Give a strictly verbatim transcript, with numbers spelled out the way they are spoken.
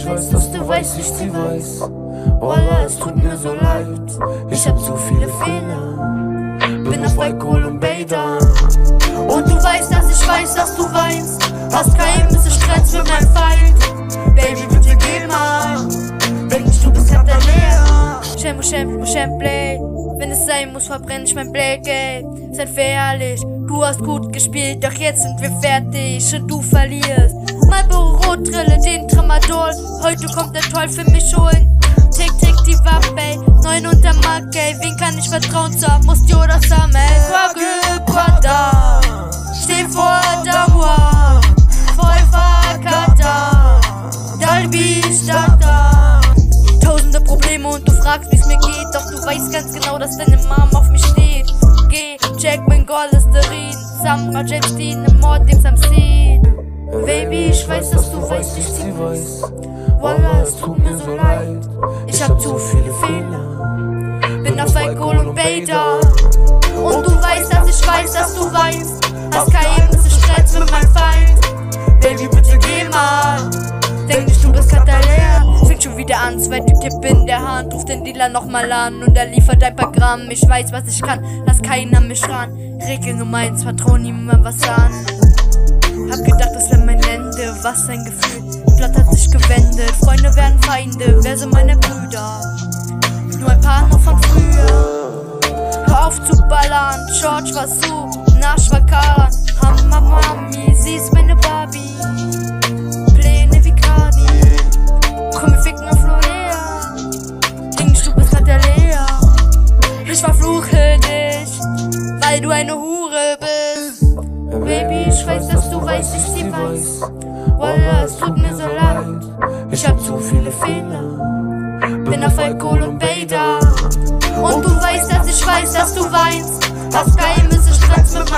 ich weiß, dass du weißt, ich sie weiß. Wallah, es tut mir so leid, ich hab zu viele Fehler, bin auf Alkohol und Bader. Und du weißt, dass ich weiß, dass du weinst, hast kein bisschen Stress für mein Feind. Baby, bitte geh mal, wenn nicht du bist, hat er leer. Shampoo, Shampoo, Shampoo, wenn es sein muss, verbrenne ich mein Blackgate. Seid ehrlich, du hast gut gespielt, doch jetzt sind wir fertig und du verlierst. Marlboro Rotbrille, den Tramadol, heute kommt der Teufel mich holen. Tick, tick, die Waffe, neun unter Mark, ey, wen kann ich vertrauen? Sag, musst du oder Sam, ey, Quagüpada, steh vor Dawa, voll Fakata, Dalbi, Stata. Tausende Probleme und du fragst, wie's mir geht, doch du weißt ganz genau, dass deine Mom auf mich steht. Geh, check mein Listerin, Samra, James Dean, im Mord, dem Samsin. Baby, ich weiß, dass du weißt, ich sie weiß. Wallah, es tut mir so leid, ich hab zu viele Fehler, bin auf Alkohol und Bader. Und du weißt, dass ich weiß, dass du weinst, hast kein bisschen Stress mit meinem Feind. Baby, bitte geh mal, denk nicht, du bist Katalea. Fängt schon wieder an, zweite Kippe in der Hand, ruf den Dealer nochmal an und er liefert ein paar Gramm. Ich weiß, was ich kann, lass keinen an mich ran. Regel Nummer eins, vertrau niemandem was an. Hab gedacht, das wär mein Ende, was ein Gefühl. Das Blatt hat sich gewendet, Freunde werden Feinde, wer sind meine Brüder? Nur ein paar noch von früher. Hör auf zu ballern, George war so, Nash war Karan, Hammer Mami, sie ist meine Barbie. Pläne wie Cardi, komm wir ficken auf Florida. Denk nicht, du bist halt der Lea. Ich verfluche dich, weil du eine Hure bist. Baby, ich weiß, dass du weißt, ich sie weiß. Wallah, es tut mir so leid, ich hab zu viele Fehler, bin auf Alkohol und Bader. Und du weißt, dass ich weiß, dass du weinst, hast kein bisschen Stress mit